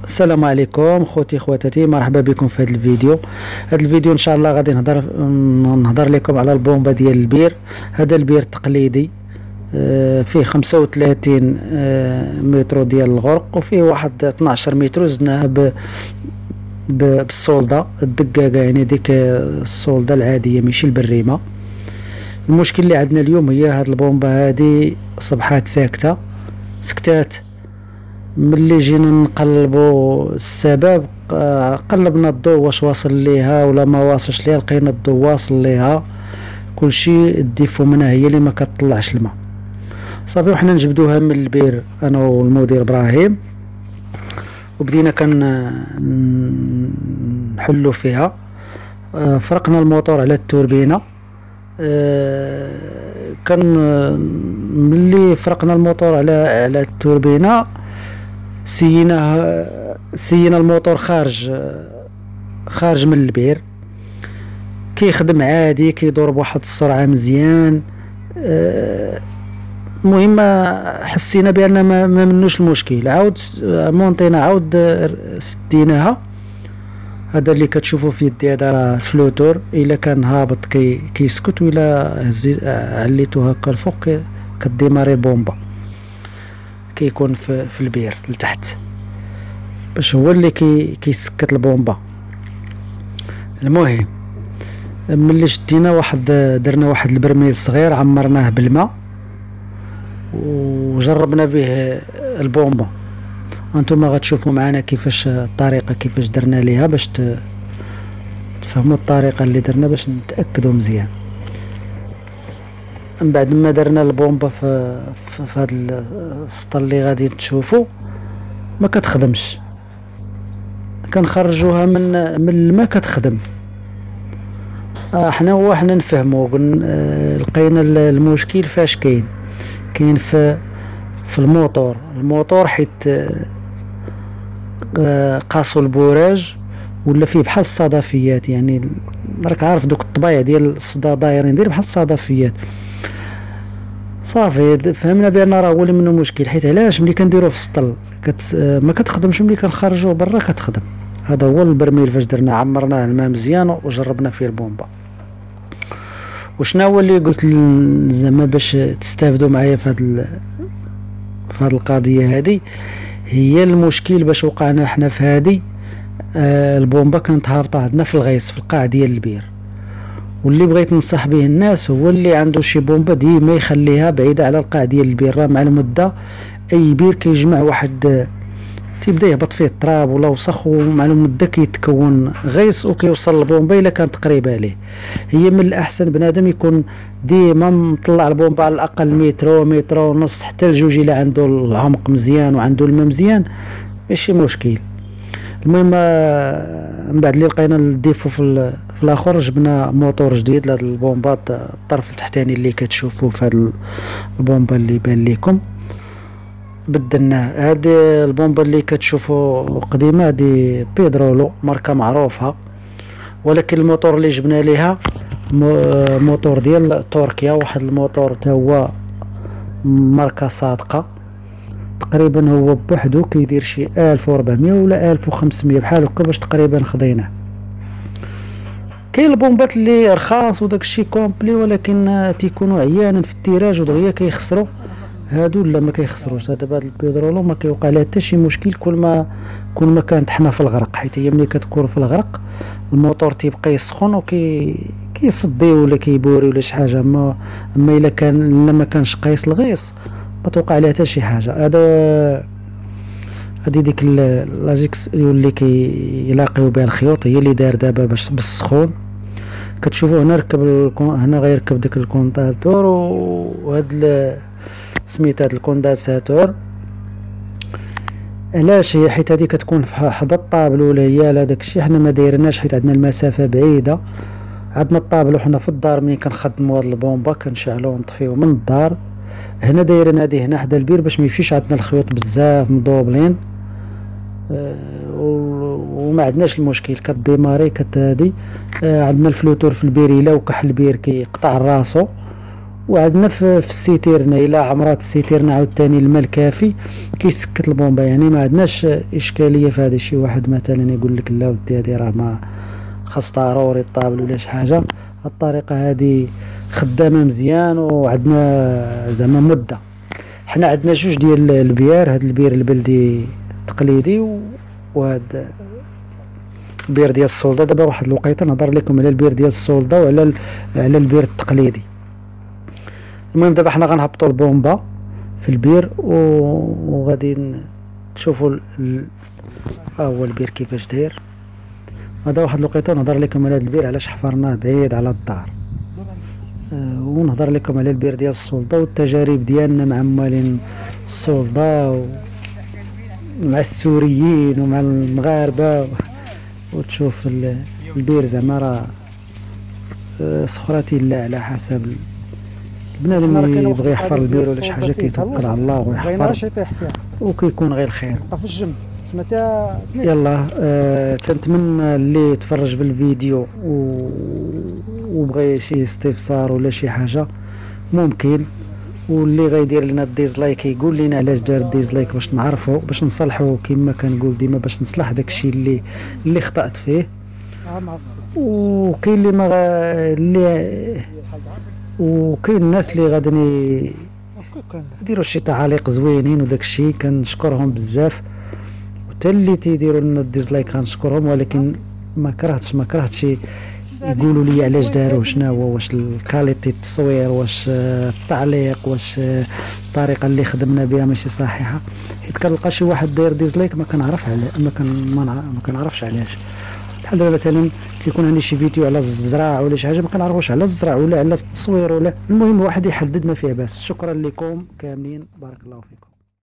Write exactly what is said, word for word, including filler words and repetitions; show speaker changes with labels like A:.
A: السلام عليكم خوتي خواتاتي، مرحبا بكم في هذا الفيديو. هذا الفيديو ان شاء الله غادي نهضر نهضر لكم على البومبا ديال البير. هذا البير تقليدي، آه، فيه خمسة وثلاثين آه، متر ديال الغرق، وفيه واحد اثناش متر زدناها ب ب- بالصولدة الدقاقة، يعني ديك الصولدة العادية ماشي البريمة. المشكل اللي عندنا اليوم هي هاد البومبا هادي صبحات ساكتة سكتات. ملي جينا نقلبوا السبب، آه، قلبنا الضوء واش واصل ليها ولا ما واصلش ليها، لقينا الضوء واصل ليها كلشي. الديفو منها هي اللي ما كتطلعش الماء. صافي وحنا نجبدوها من البير انا والمدير ابراهيم، وبدينا كان نحلو فيها. آه، فرقنا الموتور على التوربينه. آه، كان آه، ملي فرقنا الموتور على على التوربينه، سينا سينا الموتور خارج خارج من البير، كيخدم عادي، كيدور بواحد السرعه مزيان. المهم حسينا بان ما, ما منوش المشكل. عاود مونطينا، عاود سديناها. هذا اللي كتشوفوا في يدي هذا راه الفلوتور، الا كان هابط كي كيسكت، ولا هزي عليتو هكا الفوق كديماري بومبا، كيكون في, في البير لتحت باش هو اللي كي كيسكت البومبا. المهم ملي شدينا واحد، درنا واحد البرميل صغير عمرناه بالماء وجربنا به البومبا. انتم غتشوفوا معنا كيفاش الطريقه كيفاش درنا ليها باش تفهموا الطريقه اللي درنا باش نتاكدوا مزيان. من بعد ما درنا البومبا في في, في هذا السطل اللي غادي تشوفوا ما كتخدمش، كنخرجوها من من الماء كتخدم. آه حنا هو حنا نفهموا، آه لقينا المشكل فاش كاين كاين في في الموتور الموتور حيت آه قاسو البوراج ولا فيه بحال الصدفيات، يعني راك عارف دوك الطبايع ديال الصدا دايرين دير بحال الصدفيات. صافي فهمنا بان راه هو اللي منه مشكل، حيت علاش ملي كنديروه في السطل كت آه ما كتخدمش، ملي كنخرجوه برا كتخدم. هذا هو البرميل فاش درنا عمرناه الماء مزيان وجربنا فيه البومبا. وشنا هو اللي قلت زعما باش تستافدوا معايا في هذا في هذه القضيه هذه، هي المشكل باش وقعنا احنا في هذه. آه البومبا كانت هابطه عندنا في الغيص في القاع ديال البير، واللي بغيت ننصح به الناس هو اللي عنده شي بومبا ديما يخليها بعيده على القاع ديال البير. راه مع المده اي بير كيجمع واحد، تيبدا يهبط فيه التراب ولا وسخ، ومع المده كيتكون غيص وكيوصل البومبا الا كانت قريبه عليه. هي من الاحسن بنادم يكون ديما مطلع البومبا على الاقل متر متر ونص حتى الجوج الا عنده العمق مزيان وعنده الماء مزيان ماشي مشكل. المهم من بعد اللي لقينا الديفو في في الاخر، جبنا موتور جديد لهاد البومبا الطرف التحتاني اللي كتشوفوا في هاد البومبا اللي بان لكم بدلناه. هادي البومبا اللي كتشوفوا قديمه هادي بيدرولو ماركه معروفه، ولكن الموتور اللي جبنا ليها موتور ديال تركيا، واحد الموتور تا هو ماركه صادقه. تقريبا هو بوحدو كيدير شي ألف وربعمية ولا ألف وخمسمية بحال هكا باش تقريبا خديناه. كاين البومبات اللي رخاص وداك الشيء كومبلي، ولكن تيكونوا عيانا في التيراج ودغيا كيخسروا. هادو لا ما كيخسروش. دابا هاد البيدرولو ما كيوقع لها حتى شي مشكل كل ما كل ما كانت حنا في الغرق، حيت هي ملي كتكون في الغرق الموتور تيبقى يسخن وكي كيصدي ولا كيبوري ولا شي حاجه. اما اما الا كان الا ما كانش قايس الغيص ما توقع لها حتى شي حاجه. هذا هادي ديك لاجيكس اللي كيلاقيو بها الخيوط هي اللي دار دابا باش بالسخون. كتشوفوا هنا ركب الكون... هنا غيركب داك الكونتاتور، وهاد سميت هاد الكوندنساتور. علاش؟ هي حيت هادي كتكون في حدا الطابل ولا هي على داك الشيء. حنا ما دايرناش حيت عندنا المسافه بعيده. عندنا الطابل وحنا في الدار، ملي كنخدموا هاد البومبا كنشعلوه ونطفيوه من الدار. هنا دايرين هادي هنا حدا البير باش ما يمشيش عندنا الخيوط بزاف مضوبلين. أه وما عندناش المشكل كديماري كتهادي. أه عندنا الفلوتور في البير، الا وكح البير كيقطع راسو وعندنا في, في السيتيرنا الا عمرات السيتيرنا عاوتاني الماء الكافي كيسكت البومبا، يعني ما عندناش اشكاليه في هذا. شي واحد مثلا يقول لك لا ودي هذه راه ما خاص ضروري طابل ولا شي حاجه، الطريقه هذه خدامه مزيان وعندنا زعما مده. حنا عندنا جوج ديال البيار، هذا البير البلدي التقليدي وهذا البير ديال السولده. دابا واحد الوقيته نهضر لكم على البير ديال السولده وعلى على البير التقليدي. المهم دابا حنا غنهبطوا البومبا في البير وغادي تشوفوا ال... ها هو البير كيفاش داير. هذا واحد الوقيته نهضر لكم على هذا البير علاش حفرناه بعيد على الدار، أه ونهضر لكم على البير ديال السولده والتجارب ديالنا مع موالين السولده ومع السوريين ومع المغاربه. وتشوف البير زعما راه سخراتي لا على حسب بنادم اللي يبغي يحفر البير ولا شي حاجه كيتوكل على الله ويحفر وكيكون غير الخير.
B: في الجنب سمعتها سمعت.
A: يلا آه تنتمنى اللي تفرج في الفيديو و... وبغى شي استفسار ولا شي حاجه ممكن، واللي غيدير لنا الديزلايك يقول لنا علاش دار الديزلايك باش نعرفوا باش نصلحوا كما كنقول ديما باش نصلح داكشي اللي اللي خطأت فيه. وكاين اللي ما اللي وكاين الناس اللي غادي يديروا شي تعاليق زوينين وداكشي كنشكرهم بزاف، وحتى اللي تيديروا لنا الديزلايك كنشكرهم، ولكن ما كرهتش ما كرهتش يقولوا لي علاش داروا شنو هو، واش الكاليتي التصوير، واش التعليق، واش الطريقه اللي خدمنا بها ماشي صحيحه. حيت كنلقى شي واحد داير ديزلايك ما كنعرف على ما كان ما كنعرفش علاش. بحال دابا مثلا كيكون عندي شي فيديو على الزراعه ولا شي حاجه ما كنعرفوش على الزرع ولا على التصوير ولا المهم واحد يحدد ما فيه باس. شكرا لكم كاملين، بارك الله فيكم.